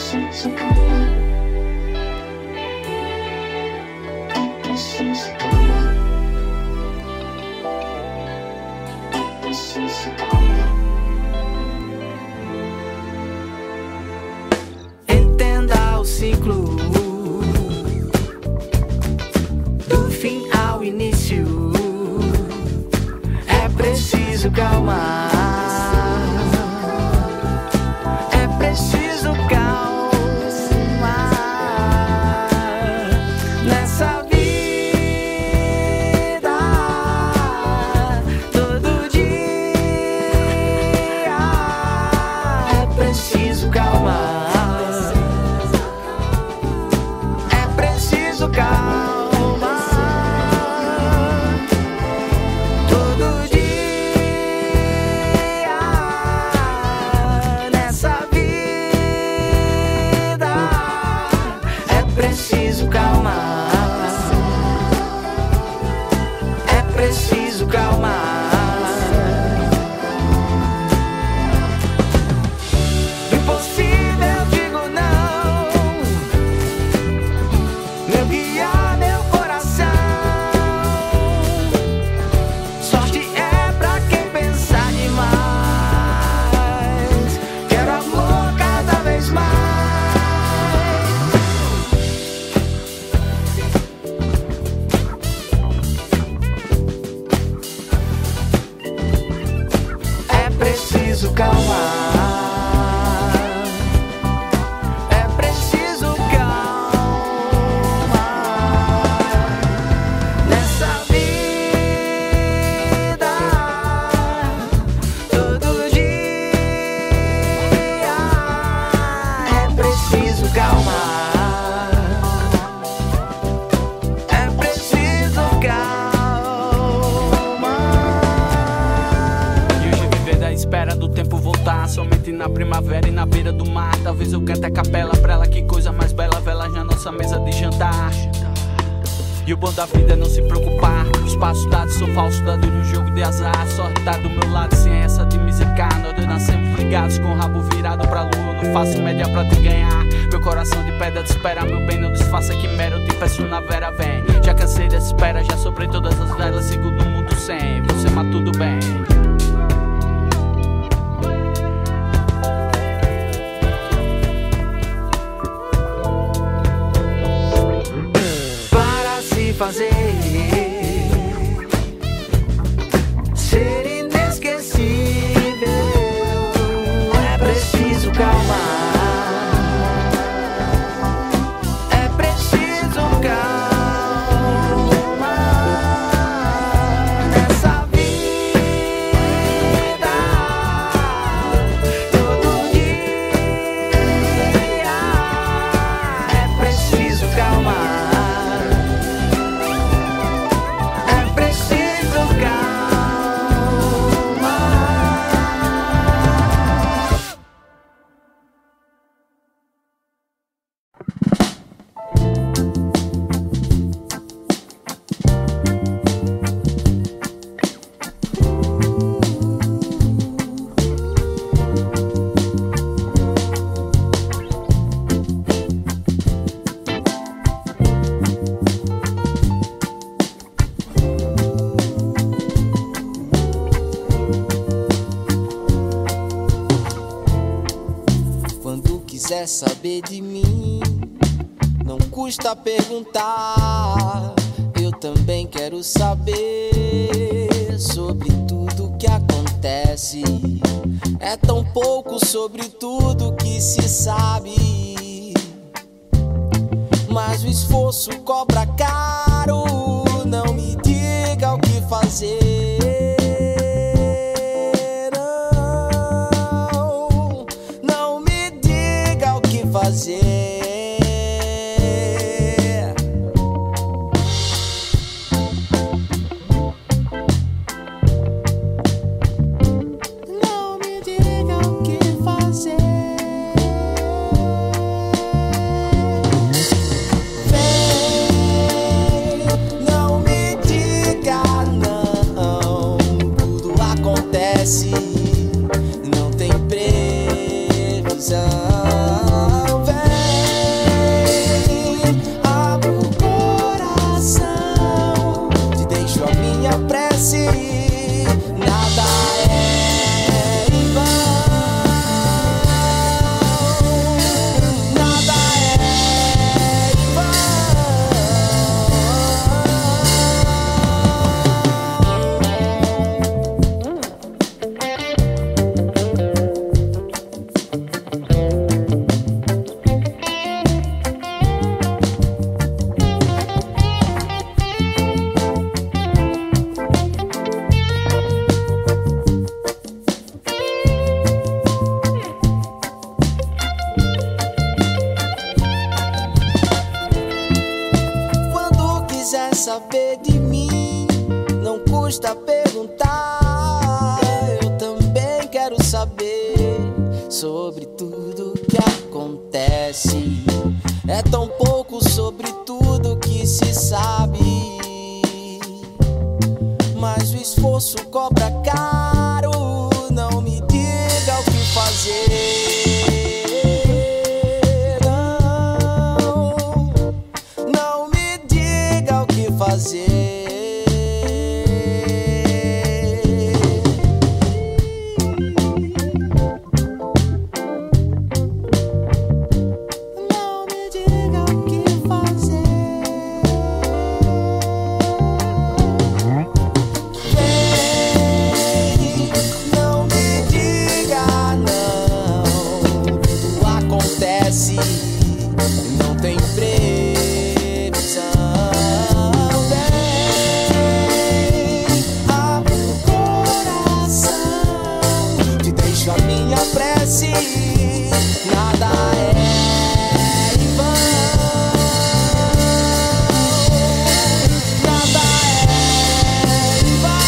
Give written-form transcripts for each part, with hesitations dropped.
Entenda o ciclo do fim ao início. É preciso calma. É preciso calma nessa vida. Todo dia é preciso calma. É preciso calma. Todo dia nessa vida é preciso calma. É preciso calma. Do impossível digo não, meu guia, meu coração. Sorte é pra quem pensar demais. Quero amor cada vez mais. É preciso calma. É preciso calma nessa vida. Todo dia é preciso calma. É preciso calma. E hoje viver da espera do tempo voltar, somente na primavera e na beira do mar. Talvez eu cante a capela pra ela, que coisa mais bela, velas na nossa mesa de jantar. E o bom da vida é não se preocupar. Os passos dados são falsos, dados no jogo de azar. Sorte tá do meu lado, sem essa de me zicar. Nós dois nascemos ligados, com o rabo virado pra lua. Não faço média pra te ganhar. Meu coração de pedra te espera, meu bem, não desfaça que mera. Eu te peço na vera, vem. Já cansei dessa espera, já sobrei todas as velas. Sigo no mundo sem você, mas tudo bem. Para se fazer ser inesquecível é preciso calma. É preciso calma nessa vida. Todo dia é preciso calma. É preciso calma. Quando quiser saber de mim, não custa perguntar. Eu também quero saber sobre tudo que acontece. É tão pouco sobre tudo que se sabe, mas o esforço cobra caro. Não me diga o que fazer. Não me diga o que fazer. Não me diga o que fazer. Vem, não me diga não. custa perguntar. Eu também quero saber sobre tudo que acontece. É tão pouco sobre tudo que se sabe, mas o esforço cobra caro. Não me diga o que fazer. Não me diga o que fazer. Não tem previsão. Vem, abre o coração, te deixo a minha prece. Nada é em vão. Nada é em vão.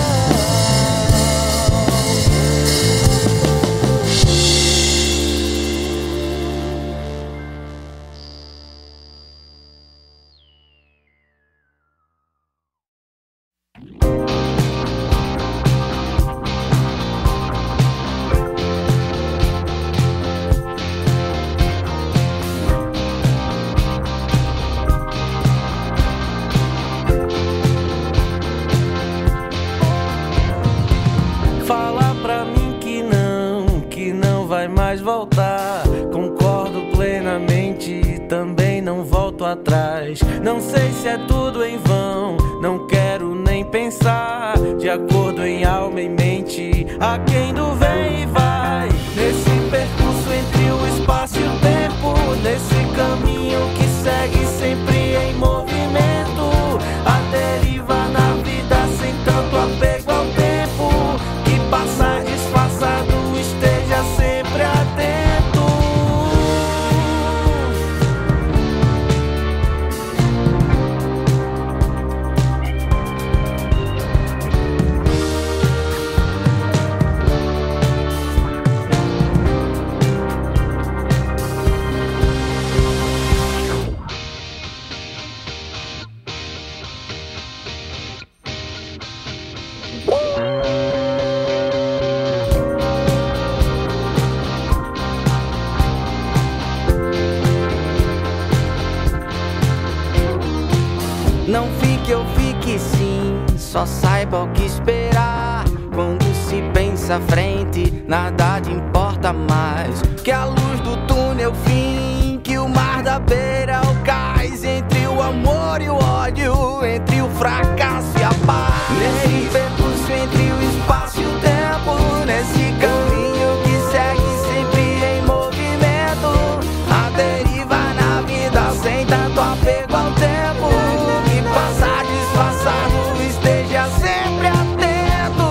Fala pra mim que não vai mais voltar. Concordo plenamente, também não volto atrás. Não sei se é tudo em vão, não quero nem pensar. De acordo em alma e mente, a quem do vem e vai. Nesse percurso entre o espaço e o tempo, nesse caminho que segue sempre em movimento, a deriva na vida sem tanto apego ao tempo. Que passar disfarçado, esteja sempre atento. Não fique ou fique sim, só saiba o que esperar. Quando se pensa à frente, nada te importa mais. Que a luz do túnel fim, que o mar da beira é o cais. Entre o amor e o ódio, entre o fracasso e a paz. Nesse percurso entre o espaço e o tempo, nesse caminho que segue sempre em movimento, a deriva na vida sem tanto apego ao tempo. Passar disfarçado, esteja sempre atento.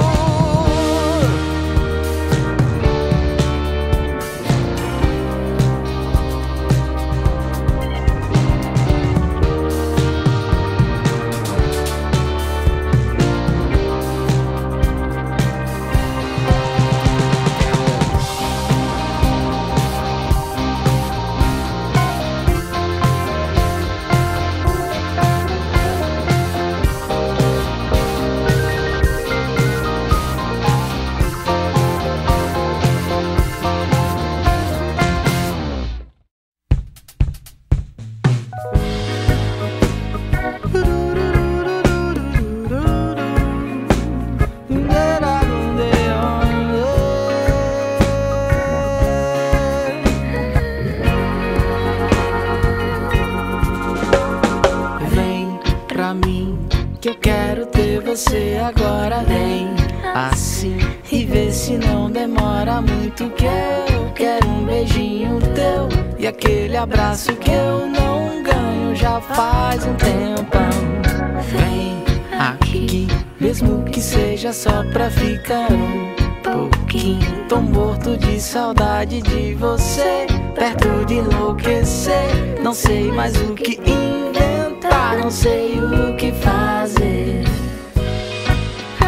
Que eu quero ter você agora, vem assim e vê se não demora muito. Que eu quero um beijinho teu e aquele abraço que eu não ganho já faz um tempão. Vem aqui, mesmo que seja só pra ficar um pouquinho. Tô morto de saudade de você, perto de enlouquecer. Não sei mais o que inventar, não sei o que fazer.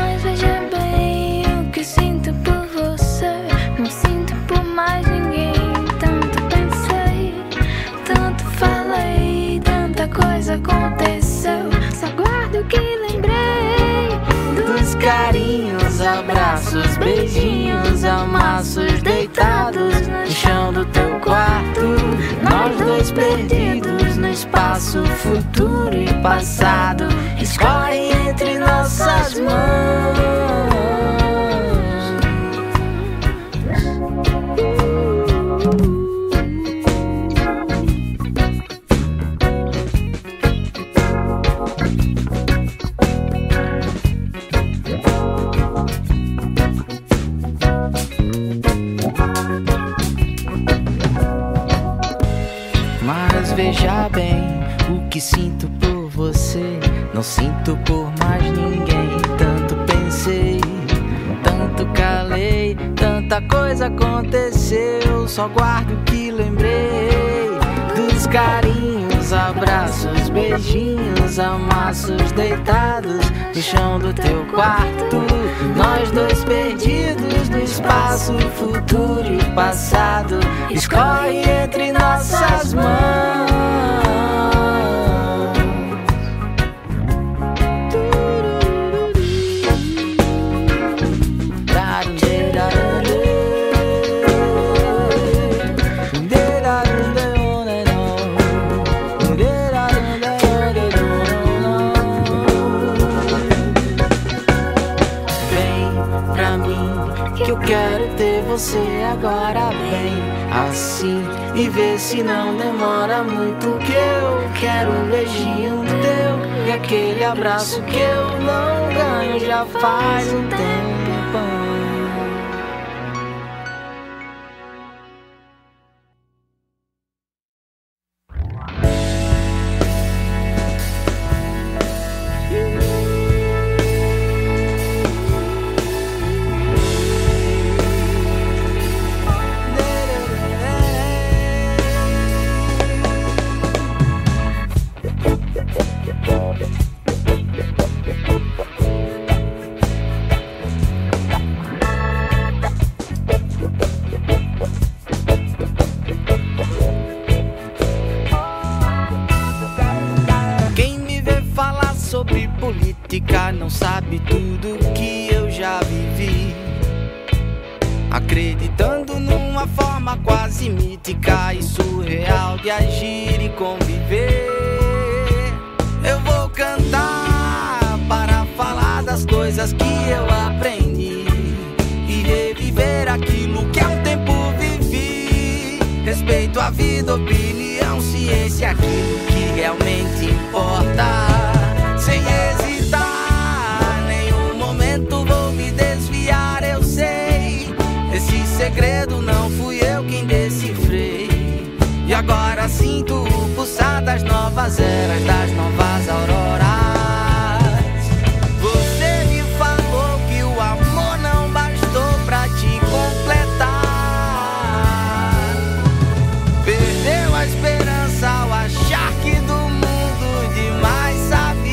beijinhos, amassos deitados no chão do teu quarto. Nós dois perdidos no espaço, futuro e passado escorrem entre nossas mãos. Mas veja bem o que sinto por você, não sinto por mais ninguém. Tanto pensei, tanto calei, tanta coisa aconteceu. Só guardo o que lembrei dos carinhos, abraços, beijinhos, amassos deitados no chão do teu quarto. Nós dois perdidos no espaço, futuro e passado escorre entre nossas mãos. Que eu quero ter você agora bem assim, e ver se não demora muito. Que eu quero um beijinho teu e aquele abraço que eu não ganho já faz um tempo. Sobre política não sabe tudo que eu já vivi, acreditando numa forma quase mítica e surreal de agir e conviver. Eu vou cantar para falar das coisas que eu aprendi e reviver aquilo que há um tempo vivi. Respeito a vida, opinião, ciência, aquilo que realmente importa. Sem hesitar, nenhum momento vou me desviar, eu sei. Esse segredo não fui eu quem decifrei. E agora sinto o pulsar das novas eras, das novas auroras. Você me falou que o amor não bastou pra te completar. Perdeu a esperança ao achar que do mundo demais sabia.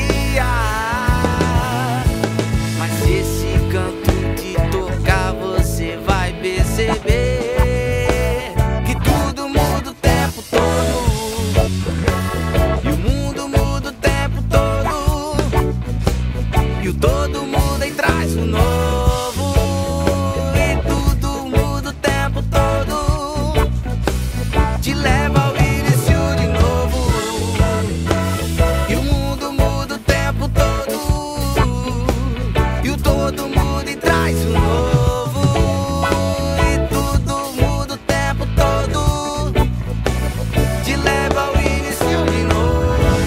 Mas se esse canto te tocar, você vai perceber que tudo muda o tempo todo, e o mundo muda o tempo todo, e o todo muda e traz o novo, e tudo muda o tempo todo, te leva ao início de novo, e o mundo muda o tempo todo, e o todo muda e traz o novo, e tudo muda o tempo todo, te leva ao início de novo.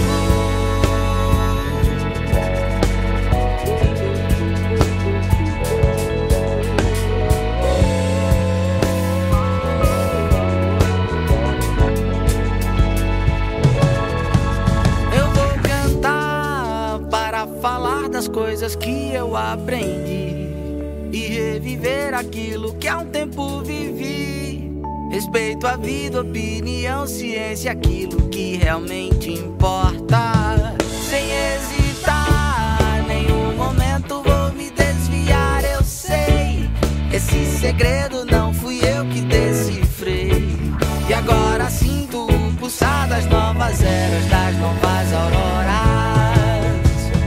Eu vou cantar para falar das coisas que eu aprendi e reviver aquilo que há um tempo vivi. Respeito a vida, opinião, ciência, aquilo que realmente importa. Sem hesitar, nenhum momento vou me desviar, eu sei. Esse segredo não fui eu que decifrei. E agora sinto o pulsar das novas eras, das novas auroras.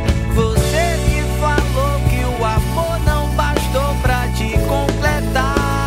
Você me falou que o amor não bastou pra te completar.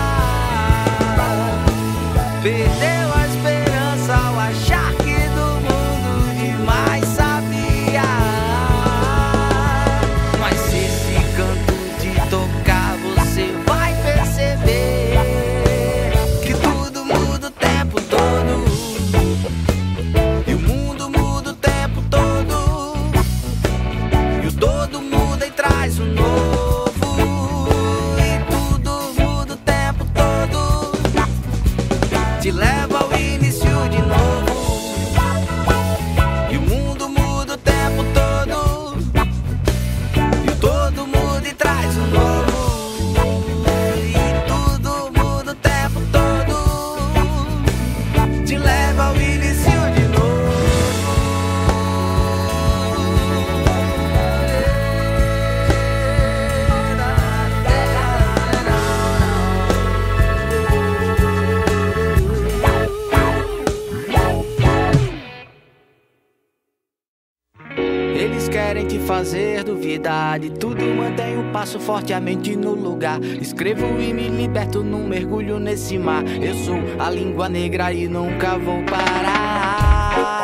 te fazer duvidar de tudo. Mantenho o passo forte, a mente no lugar. Escrevo e me liberto num mergulho nesse mar. Eu sou a língua negra e nunca vou parar.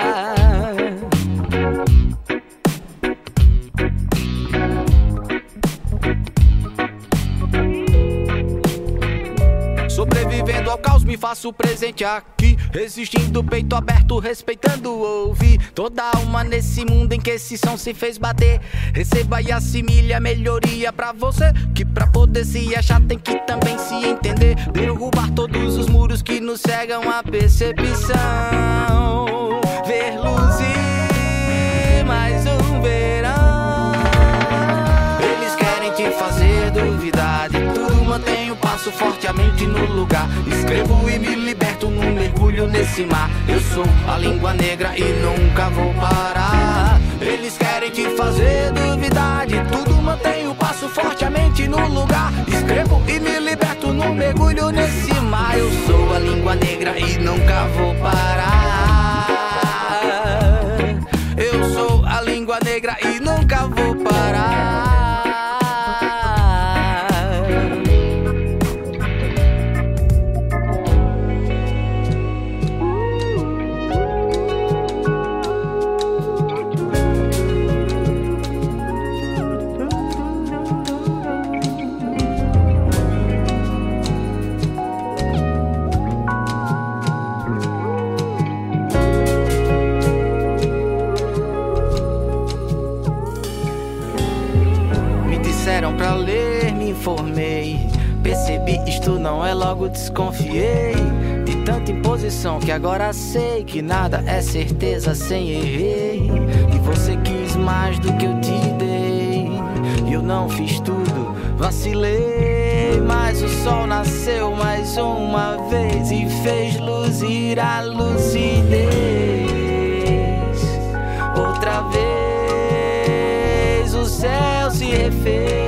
Sobrevivendo ao caos, me faço presente aqui, resistindo, peito aberto, respeitando ouvir toda alma nesse mundo em que esse som se fez bater. Receba e assimile a melhoria pra você, que pra poder se achar tem que também se entender. Derrubar todos os muros que nos cegam a percepção. Ver luz e mais um verão. Eles querem te fazer duvidar de tudo. Mantenho o passo forte, a mente no lugar. Escrevo e me liberto num mergulho nesse mar. Eu sou a língua negra e nunca vou parar. Eles querem te fazer duvidar de tudo. Mantenho o passo forte, a mente no lugar. Escrevo e me liberto num mergulho nesse mar. Eu sou a língua negra e nunca vou parar. Eu sou a língua negra e nunca vou parar. Pra ler, me informei. Percebi isto não é, logo desconfiei de tanta imposição que agora sei que nada é certeza sem errei. E você quis mais do que eu te dei, e eu não fiz tudo, vacilei. Mas o sol nasceu mais uma vez e fez luzir a lucidez. Outra vez o céu se refez.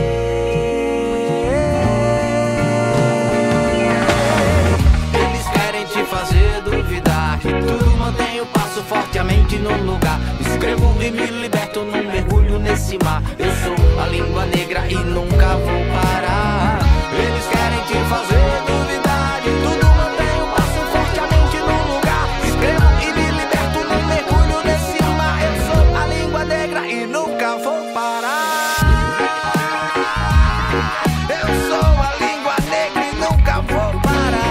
Fazer duvidar de tudo. Mantenho o passo forte, a mente no lugar. Escrevo e me liberto num mergulho nesse mar. Eu sou a língua negra e nunca vou parar. Eles querem te fazer duvidar de tudo. Mantenho o passo forte, a mente no lugar. Escrevo e me liberto num mergulho nesse mar. Eu sou a língua negra e nunca vou parar. Eu sou a língua negra e nunca vou parar.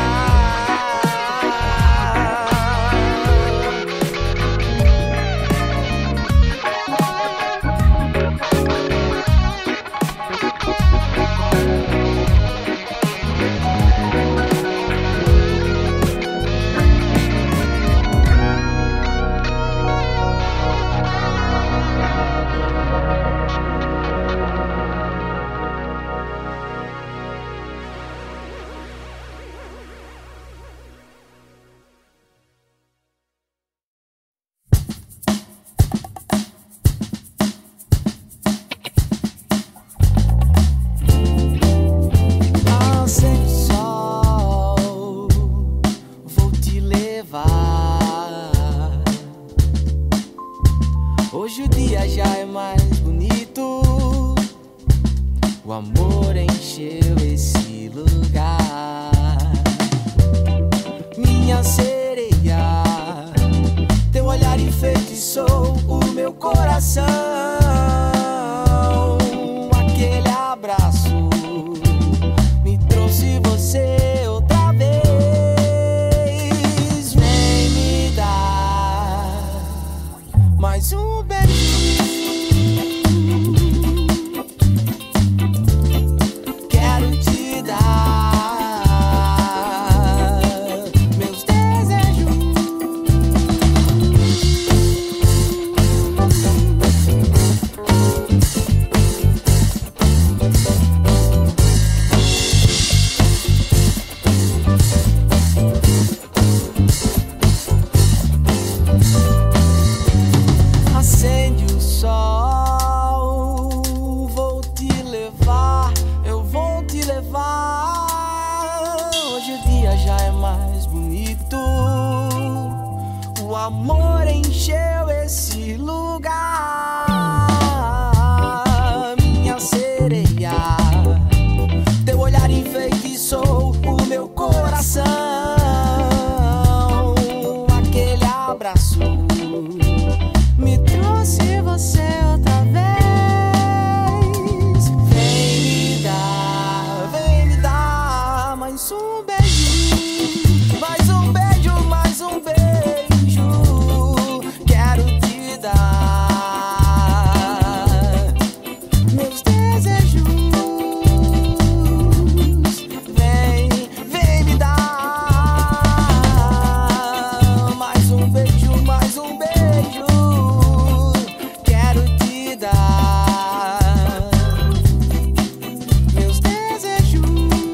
Hoje o dia já é mais bonito. O amor encheu esse lugar. Minha sereia, teu olhar enfeitiçou o meu coração. Aquele abraço me trouxe você outra vez. Vem me dar mais um beijo. Quero te dar meus desejos. Acende o sol, vou te levar, eu vou te levar. Hoje o dia já é mais bonito. O amor encheu esse lugar. mais um beijo, mais um beijo, mais um beijo. Quero te dar meus desejos. Vem, vem me dar mais um beijo, mais um beijo. Quero te dar meus desejos.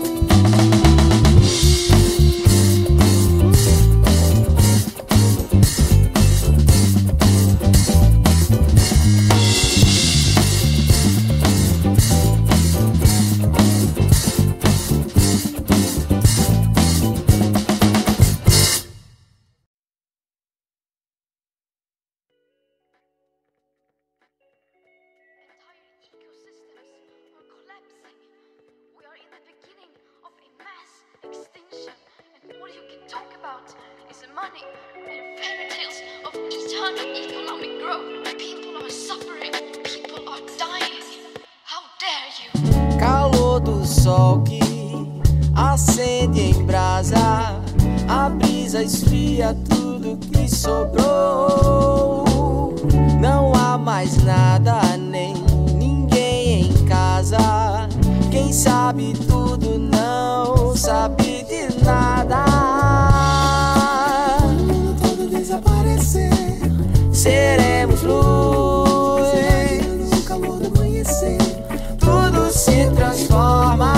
Money and fairy tales of eternal economic growth. People are suffering, people are dying. How dare you? Calor do sol que acende em brasa, a brisa esfria tudo que sobrou. Não há mais nada, nem ninguém em casa. Quem sabe tudo não sabe de nada. Seremos luz no calor do amanhecer. Tudo se transforma.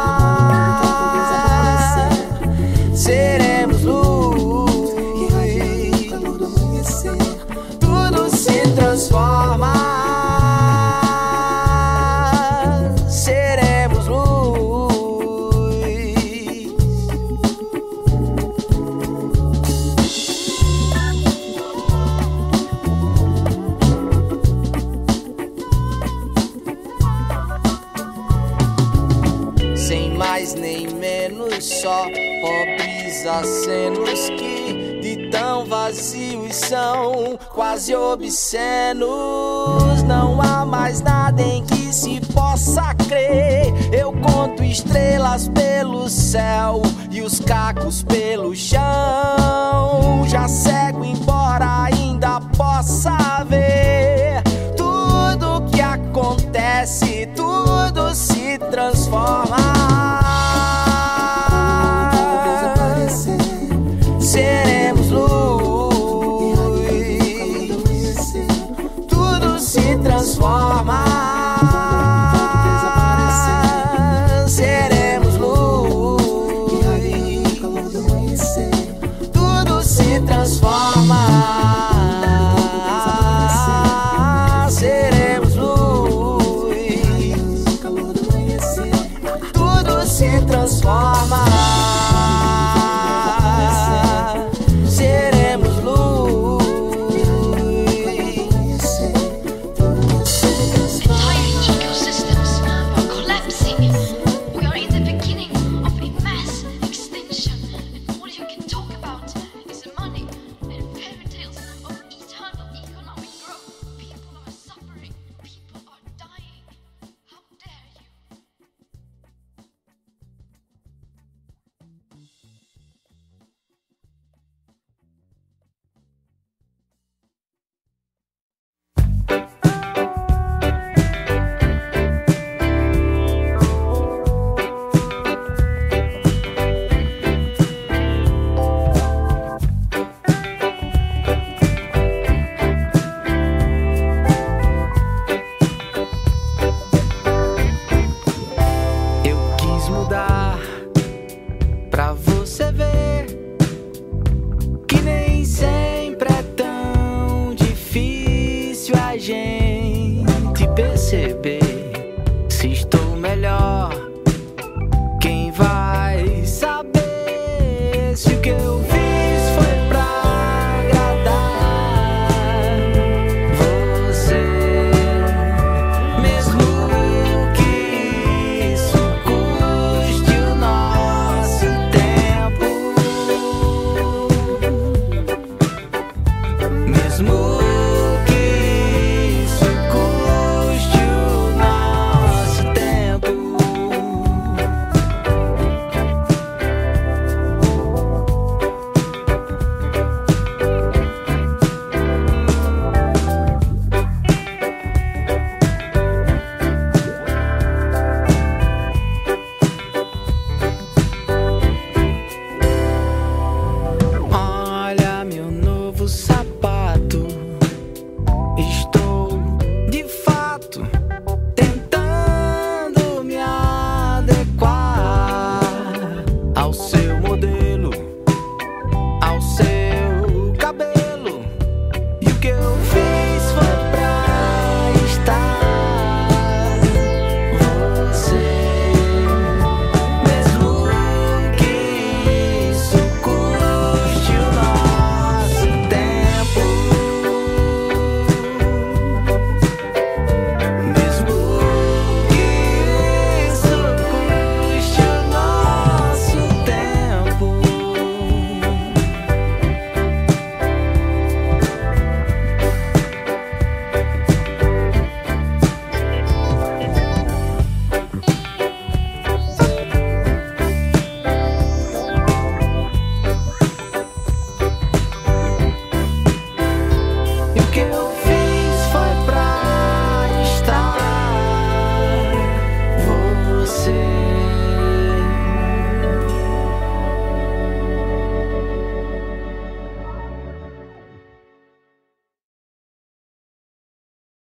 Seremos luz no calor do amanhecer. Tudo se transforma. Seremos luz. Sem mais nem menos, só pobres acenos que de tão vazios são quase obscenos. Não há mais nada em que se possa crer. Eu conto estrelas pelo céu e os cacos pelo chão. Já cego, embora ainda possa ver tudo que acontece, tudo se transforma. Seremos luz, tudo se transforma. Seremos luz, tudo se transforma. Seremos luz, tudo se transforma. Seremos luz. Entire ecosystems are collapsing. We are in the beginning of a mass extinction, and all you can talk about is money and fairy tales of eternal economic growth. People are suffering, people are dying. How dare you? Eu quis mudar pra você ver.